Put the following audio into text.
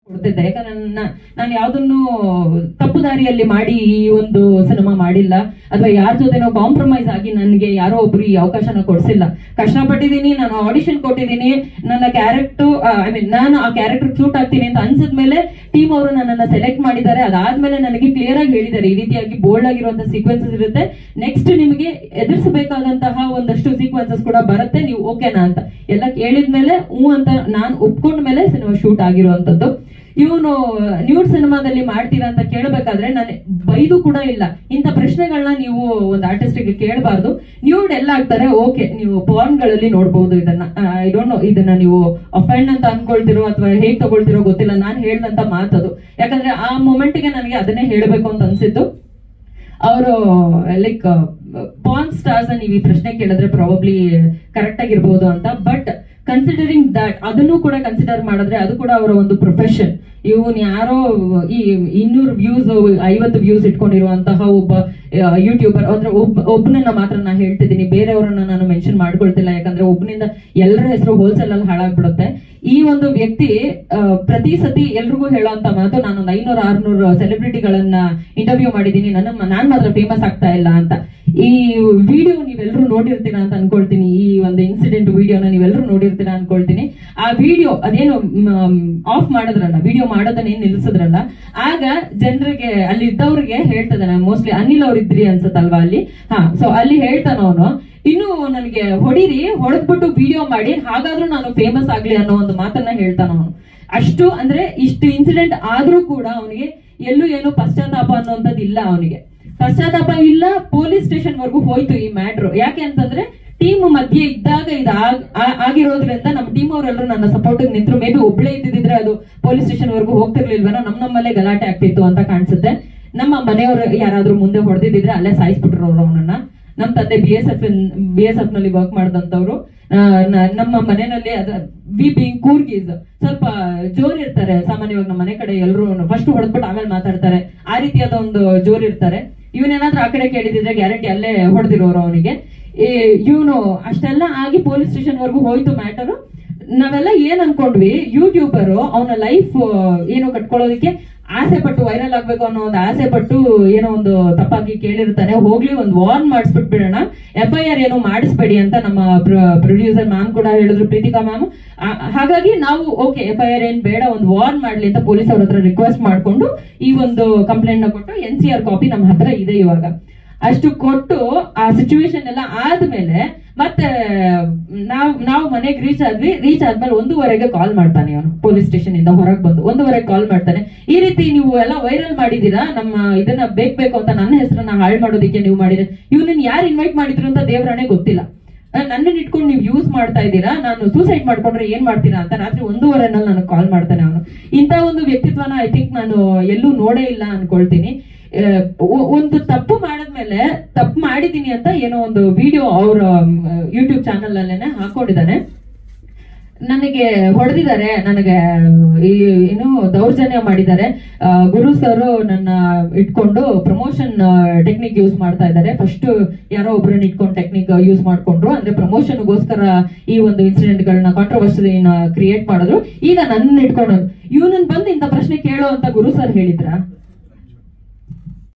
ಕೊಡ್ತಿದ್ದೆ. ಯಾಕಂದ್ರೆ ನಾನು ಯಾವ್ದನ್ನು ತಪ್ಪು ದಾರಿಯಲ್ಲಿ ಮಾಡಿ ಈ ಒಂದು ಸಿನಿಮಾ ಮಾಡಿಲ್ಲ, ಅಥವಾ ಯಾರ ಜೊತೆನೋ ಕಾಂಪ್ರಮೈಸ್ ಆಗಿ ನನಗೆ ಯಾರೋ ಒಬ್ರು ಈ ಅವಕಾಶನ ಕೊಡ್ಸಿಲ್ಲ. ಕಷ್ಟಪಟ್ಟಿದ್ದೀನಿ, ನಾನು ಆಡಿಷನ್ ಕೊಟ್ಟಿದ್ದೀನಿ, ನನ್ನ ಕ್ಯಾರೆಕ್ಟರ್ ನಾನು ಆ ಕ್ಯಾರೆಕ್ಟರ್ ಸೂಟ್ ಆಗ್ತೀನಿ ಅಂತ ಅನ್ಸಿದ್ಮೇಲೆ ಟೀಮ್ ಅವರು ನನ್ನನ್ನ ಸೆಲೆಕ್ಟ್ ಮಾಡಿದ್ದಾರೆ. ಅದಾದ್ಮೇಲೆ ನನಗೆ ಕ್ಲಿಯರ್ ಆಗಿ ಹೇಳಿದ್ದಾರೆ, ಈ ರೀತಿಯಾಗಿ ಬೋಲ್ಡ್ ಆಗಿರುವಂತಹ ಸೀಕ್ವೆನ್ಸಸ್ ಇರುತ್ತೆ, ನೆಕ್ಸ್ಟ್ ನಿಮಗೆ ಎದುರಿಸಬೇಕಾದಂತಹ ಒಂದಷ್ಟು ಸೀಕ್ವೆನ್ಸಸ್ ಕೂಡ ಬರುತ್ತೆ, ನೀವು ಓಕೆನಾ ಅಂತ ಎಲ್ಲ ಕೇಳಿದ್ಮೇಲೆ ಅಂತ ನಾನು ಒಪ್ಕೊಂಡ್ಮೇಲೆ ಸಿನಿಮಾ ಶೂಟ್ ಆಗಿರುವಂತದ್ದು. ಇವನು ನ್ಯೂಡ್ ಸಿನಿಮಾದಲ್ಲಿ ಮಾಡ್ತೀರಾ ಅಂತ ಕೇಳಬೇಕಾದ್ರೆ ನಾನು ಬೈದು ಕೂಡ ಇಲ್ಲ. ಇಂಥ ಪ್ರಶ್ನೆಗಳನ್ನ ನೀವು ಒಂದು ಆರ್ಟಿಸ್ಟ್ಗೆ ಕೇಳಬಾರ್ದು. ನ್ಯೂಡ್ ಎಲ್ಲ ಆಗ್ತಾರೆ, ಓಕೆ, ನೀವು ಪಾರ್ನ್ ಗಳಲ್ಲಿ ನೋಡ್ಬಹುದು ಇದನ್ನ. ಐ ಡೋಂಟ್ ನೋ ಇದನ್ನ ನೀವು ಅಫೆಂಡ್ ಅಂತ ಅನ್ಕೊಳ್ತಿರೋ ಅಥವಾ ಹೇಗ್ ತಗೊಳ್ತಿರೋ ಗೊತ್ತಿಲ್ಲ. ನಾನು ಹೇಳ್ದಂತ ಮಾತದು, ಯಾಕಂದ್ರೆ ಆ ಮೊಮೆಂಟ್ಗೆ ನನಗೆ ಅದನ್ನೇ ಹೇಳ್ಬೇಕು ಅಂತ ಅನ್ಸಿದ್ದು. ಅವರು ಲೈಕ್ ಪಾರ್ನ್ ಸ್ಟಾರ್ಸ್ ನೀವು ಈ ಪ್ರಶ್ನೆ ಕೇಳಿದ್ರೆ ಪ್ರಾಬಬ್ಲಿ ಕರೆಕ್ಟ್ ಆಗಿರ್ಬೋದು ಅಂತ, ಬಟ್ ಕನ್ಸಿಡರಿಂಗ್ ದಟ್ ಅದನ್ನು ಕೂಡ ಕನ್ಸಿಡರ್ ಮಾಡಿದ್ರೆ ಅದು ಕೂಡ ಅವರ ಒಂದು ಪ್ರೊಫೆಷನ್. ಇವನ್ ಯಾರೋ ಈ 200 ವ್ಯೂಸ್ 50 ವ್ಯೂಸ್ ಇಟ್ಕೊಂಡಿರುವಂತಹ ಒಬ್ಬ ಯೂಟ್ಯೂಬರ್ ಅಂದ್ರೆ ಒಬ್ಬನನ್ನ ಮಾತ್ರ ನಾನು ಹೇಳ್ತಿದ್ದೀನಿ, ಬೇರೆಯವರನ್ನ ನಾನು ಮೆನ್ಷನ್ ಮಾಡ್ಕೊಳ್ತಿಲ್ಲ. ಯಾಕಂದ್ರೆ ಒಬ್ಬನಿಂದ ಎಲ್ಲರ ಹೆಸರು ಹೋಲ್ಸೇಲ್ ಅಲ್ಲಿ ಹಾಳಾಗ್ಬಿಡುತ್ತೆ. ಈ ಒಂದು ವ್ಯಕ್ತಿ ಪ್ರತಿ ಸತಿ ಎಲ್ರಿಗೂ ಹೇಳೋಂತ ಮಾತು, ನಾನೊಂದು 500-600 ಸೆಲೆಬ್ರಿಟಿಗಳನ್ನ ಇಂಟರ್ವ್ಯೂ ಮಾಡಿದೀನಿ, ನಾನ್ ಮಾತ್ರ ಫೇಮಸ್ ಆಗ್ತಾ ಇಲ್ಲ ಅಂತ. ಈ ವಿಡಿಯೋ ನೀವೆಲ್ಲರೂ ನೋಡಿರ್ತೀರಾ ಅಂತ ಅನ್ಕೊಳ್ತೀನಿ, ಈ ಒಂದು ಇನ್ಸಿಡೆಂಟ್ ವಿಡಿಯೋನ ನೀವೆಲ್ಲರೂ ನೋಡಿರ್ತೀರಾ ಅನ್ಕೊಳ್ತೀನಿ. ಆ ವಿಡಿಯೋ ಅದೇನು ಆಫ್ ಮಾಡಿದ್ರಲ್ಲ, ವಿಡಿಯೋ ಮಾಡೋದನ್ನ ಏನ್ ನಿಲ್ಸಿದ್ರಲ್ಲ, ಆಗ ಜನರಿಗೆ ಅಲ್ಲಿ ಇದ್ದವ್ರಿಗೆ ಹೇಳ್ತದಾನೆ, ಮೋಸ್ಟ್ಲಿ ಅನಿಲ್ ಅವ್ರು ಇದ್ರಿ ಅನ್ಸತ್ತಲ್ವಾ ಅಲ್ಲಿ, ಸೊ ಅಲ್ಲಿ ಹೇಳ್ತಾನ ಅವನು, ಇನ್ನು ನನಗೆ ಹೊಡಿರಿ, ಹೊಡೆದ್ಬಿಟ್ಟು ವಿಡಿಯೋ ಮಾಡಿ, ಹಾಗಾದ್ರೂ ನಾನು ಫೇಮಸ್ ಆಗ್ಲಿ ಅನ್ನೋ ಒಂದು ಮಾತನ್ನ ಹೇಳ್ತಾನ ಅವನು. ಅಷ್ಟು ಅಂದ್ರೆ ಇಷ್ಟು ಇನ್ಸಿಡೆಂಟ್ ಆದ್ರೂ ಕೂಡ ಅವನಿಗೆ ಎಲ್ಲೂ ಏನು ಪಶ್ಚಾತ್ತಾಪ ಅನ್ನುವಂಥದ್ದು ಇಲ್ಲ. ಅವನಿಗೆ ಪಶ್ಚಾತ್ತಾಪ ಇಲ್ಲ. ಪೊಲೀಸ್ ಸ್ಟೇಷನ್ ವರ್ಗೂ ಹೋಯ್ತು ಈ ಮ್ಯಾಟ್ರು. ಯಾಕೆ ಅಂತಂದ್ರೆ ಟೀಮ್ ಮಧ್ಯೆ ಇದ್ದಾಗ ಇದು ಆಗಿರೋದ್ರಿಂದ ನಮ್ಮ ಟೀಮ್ ಅವರೆಲ್ಲರೂ ನನ್ನ ಸಪೋರ್ಟ್ ನಿಂತರು. ಮೇ ಬಿ ಒಬ್ಳೆ ಇದ್ದಿದ್ರೆ ಅದು ಪೊಲೀಸ್ ಸ್ಟೇಷನ್ ವರ್ಗೂ ಹೋಗ್ತಿರ್ಲಿಲ್ವೇನೋ, ನಮ್ಮಲ್ಲೇ ಗಲಾಟೆ ಆಗ್ತಿತ್ತು ಅಂತ ಕಾಣಿಸುತ್ತೆ. ನಮ್ಮ ಮನೆಯವರು ಯಾರಾದ್ರೂ ಮುಂದೆ ಹೊಡೆದಿದ್ರೆ ಅಲ್ಲೇ ಸಾಯಿಸ್ಬಿಟ್ರು ಅವ್ರು ಅವನನ್ನ. ನಮ್ ತಂದೆ BSF ನಲ್ಲಿ ವರ್ಕ್ ಮಾಡಿದಂತವ್ರು. ನಮ್ಮ ಮನೆಯಲ್ಲಿ ವಿ ಬೀಂಗ್ ಕೂರ್ಗೀಸ್ ಸ್ವಲ್ಪ ಜೋರ್ ಇರ್ತಾರೆ. ಸಾಮಾನ್ಯವಾಗಿ ನಮ್ಮ ಮನೆ ಕಡೆ ಎಲ್ಲರೂ ಫಸ್ಟ್ ಹೊಡೆದ್ಬಿಟ್ಟು ಆಮೇಲೆ ಮಾತಾಡ್ತಾರೆ, ಆ ರೀತಿಯಾದ ಒಂದು ಜೋರ್ ಇರ್ತಾರೆ. ಇವನೇನಾದ್ರೂ ಆ ಕಡೆ ಕೇಳಿದಿದ್ರೆ ಗ್ಯಾರಂಟಿ ಅಲ್ಲೇ ಹೊಡೆದಿರೋರು ಅವನಿಗೆ. ಇವನು ಅಷ್ಟೆಲ್ಲ ಆಗಿ ಪೊಲೀಸ್ ಸ್ಟೇಷನ್ ವರ್ಗೂ ಹೋಯ್ತು ಮ್ಯಾಟರ್. ನಾವೆಲ್ಲ ಏನ್ ಅನ್ಕೊಂಡ್ವಿ, ಯೂಟ್ಯೂಬರ್ ಅವನ ಲೈಫ್ ಏನೋ ಕಟ್ಕೊಳ್ಳೋದಕ್ಕೆ ಆಸೆ ಪಟ್ಟು ವೈರಲ್ ಆಗ್ಬೇಕು ಅನ್ನೋ ಒಂದು ಆಸೆ ಪಟ್ಟು ಏನೋ ಒಂದು ತಪ್ಪಾಗಿ ಕೇಳಿರ್ತಾನೆ, ಹೋಗ್ಲಿ ಒಂದು ವಾರ್ನ್ ಮಾಡಿಸ್ಬಿಟ್ಬಿಡೋಣ, FIR ಏನೋ ಮಾಡಿಸ್ಬೇಡಿ ಅಂತ ನಮ್ಮ ಪ್ರೊಡ್ಯೂಸರ್ ಮ್ಯಾಮ್ ಕೂಡ ಹೇಳಿದ್ರು, ಪ್ರೀತಿಕಾ ಮ್ಯಾಮ್. ಹಾಗಾಗಿ ನಾವು ಓಕೆ FIR ಏನ್ ಬೇಡ, ಒಂದು ವಾರ್ನ್ ಮಾಡ್ಲಿ ಅಂತ ಪೊಲೀಸ್ ಅವ್ರ ಹತ್ರ ರಿಕ್ವೆಸ್ಟ್ ಮಾಡ್ಕೊಂಡು ಈ ಒಂದು ಕಂಪ್ಲೇಂಟ್ ನ ಕೊಟ್ಟು NCR ಕಾಪಿ ನಮ್ಮ ಹತ್ರ ಇದೆ ಇವಾಗ. ಅಷ್ಟು ಕೊಟ್ಟು ಆ ಸಿಚುವೇಶನ್ ಎಲ್ಲ ಆದ್ಮೇಲೆ ಮತ್ತೆ ನಾವು ಮನೆಗೆ ರೀಚ್ ಆದ್ಮೇಲೆ 1:15ಗೆ ಕಾಲ್ ಮಾಡ್ತಾನೆ ಅವನು. ಪೊಲೀಸ್ ಸ್ಟೇಷನ್ ಇಂದ ಹೊರಗೆ ಬಂದು 1:15ಗೆ ಕಾಲ್ ಮಾಡ್ತಾನೆ, ಈ ರೀತಿ ನೀವು ಎಲ್ಲ ವೈರಲ್ ಮಾಡಿದೀರಾ, ನಮ್ಮ ಇದನ್ನ ಬೇಕು ಅಂತ ನನ್ನ ಹೆಸರನ್ನ ಹಾಳು ಮಾಡೋದಕ್ಕೆ ನೀವು ಮಾಡಿದ್ರೆ, ಇವ್ನನ್ನ ಯಾರು ಇನ್ವೈಟ್ ಮಾಡಿದ್ರು ಅಂತ ದೇವರಾಣೆ ಗೊತ್ತಿಲ್ಲ, ನನ್ನನ್ನ ಇಟ್ಕೊಂಡು ನೀವು ಯೂಸ್ ಮಾಡ್ತಾ ಇದ್ದೀರಾ, ನಾನು ಸೂಸೈಡ್ ಮಾಡ್ಕೊಂಡ್ರೆ ಏನ್ ಮಾಡ್ತೀರಾ ಅಂತ ರಾತ್ರಿ 1:15ನಲ್ಲಿ ನನಗೆ ಕಾಲ್ ಮಾಡ್ತಾನೆ ಅವನು. ಇಂತ ಒಂದು ವ್ಯಕ್ತಿತ್ವನ ಐ ಥಿಂಕ್ ನಾನು ಎಲ್ಲೂ ನೋಡೇ ಇಲ್ಲ ಅನ್ಕೊಳ್ತೀನಿ. ಒಂದು ತಪ್ಪು ಮಾಡಿದ್ಮೇಲೆ ತಪ್ಪು ಮಾಡಿದೀನಿ ಅಂತ ಏನೋ ಒಂದು ವಿಡಿಯೋ ಅವ್ರ ಯೂಟ್ಯೂಬ್ ಚಾನಲ್ ಅಲ್ಲೇನೆ ಹಾಕೊಂಡಿದ್ದಾನೆ. ನನಗೆ ಹೊಡೆದಿದ್ದಾರೆ, ನನಗೆ ಏನು ದೌರ್ಜನ್ಯ ಮಾಡಿದ್ದಾರೆ. ಗುರು ಸರ್ ನನ್ನ ಇಟ್ಕೊಂಡು ಪ್ರಮೋಷನ್ ಟೆಕ್ನಿಕ್ ಯೂಸ್ ಮಾಡ್ತಾ ಇದ್ದಾರೆ. ಫಸ್ಟ್ ಯಾರೋ ಒಬ್ಬರನ್ನ ಇಟ್ಕೊಂಡು ಟೆಕ್ನಿಕ್ ಯೂಸ್ ಮಾಡ್ಕೊಂಡ್ರು, ಅಂದ್ರೆ ಪ್ರಮೋಷನ್ಗೋಸ್ಕರ ಈ ಒಂದು ಇನ್ಸಿಡೆಂಟ್ ಗಳನ್ನ ಕಾಂಟ್ರವರ್ಸಿ ಕ್ರಿಯೇಟ್ ಮಾಡಿದ್ರು. ಈಗ ನನ್ನ ಇಟ್ಕೊಂಡು ಇವನನ್ನ ಬಂದು ಇಂಥ ಪ್ರಶ್ನೆ ಕೇಳೋ ಅಂತ ಗುರು ಸರ್ ಹೇಳಿದ್ರ?